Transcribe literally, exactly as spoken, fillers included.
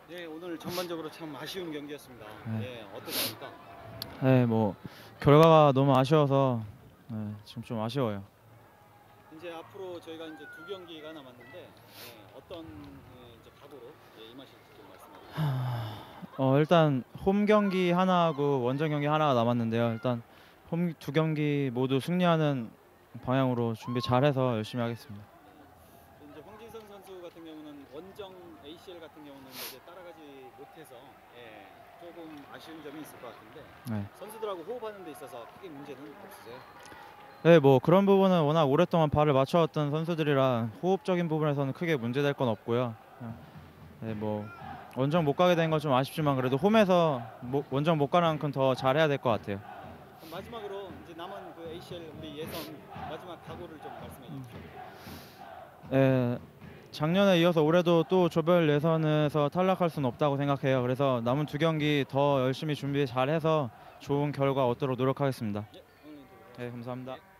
네, 오늘 전반적으로 참 아쉬운 경기였습니다. 네. 예, 어떠십니까? 네, 뭐 결과가 너무 아쉬워서 네, 지금 좀 아쉬워요. 이제 앞으로 저희가 이제 두 경기가 남았는데 예, 어떤 예, 이제 각오로 예, 임하실지 좀 말씀해 주세요. 어, 일단 홈 경기 하나하고 원정 경기 하나가 남았는데요. 일단 홈 두 경기 모두 승리하는 방향으로 준비 잘해서 열심히 하겠습니다. 이제 황진선 선수 같은 경우는 원정 에이씨엘 같은 경우는 이제 따라가지 못해서 예, 조금 아쉬운 점이 있을 것 같은데 네. 선수들하고 호흡하는 데 있어서 크게 문제는 없으세요? 네, 뭐 그런 부분은 워낙 오랫동안 발을 맞춰왔던 선수들이라 호흡적인 부분에서는 크게 문제될 건 없고요. 네, 뭐 원정 못 가게 된 건 좀 아쉽지만 그래도 홈에서 mo, 원정 못 가는 만큼 더 잘해야 될 것 같아요. 그럼 마지막으로 이제 남은 그 에이씨엘 우리 예선 마지막 각오를 좀 말씀해 주십시오. 네, 작년에 이어서 올해도 또 조별 예선에서 탈락할 수는 없다고 생각해요. 그래서 남은 두 경기 더 열심히 준비 잘해서 좋은 결과 얻도록 노력하겠습니다. 예, 오늘 인터뷰 네, 감사합니다. 예.